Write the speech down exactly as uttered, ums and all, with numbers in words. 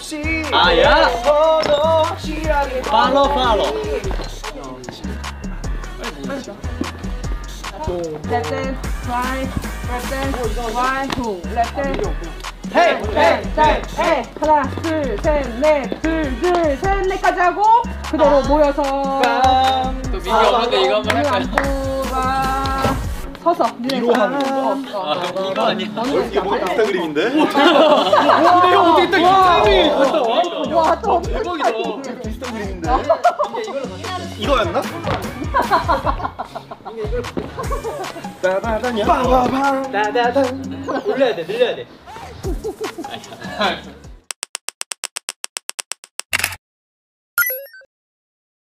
없이 아야. 서로 취하게 팔로 팔로. Left hand, right, left hand, right, 후, left hand. 헤이 헤이 헤이 헤이. 하나, 둘, 셋, 넷, 둘, 둘, 셋, 넷까지 하고 그대로 모여서. 또 민기 없는데 이거 한번 할까요? 아, 서서. 위로 하는 거. 아, 이거 아니야. 이게 뭔가 비슷한 그림인데? 근데 형 어떻게 딱 이 타이밍 와, 또 대박이다. 비슷한 그림인데? 이거였나? 따다다냐? 빠바방 따다단. 올려야 돼, 늘려야 돼.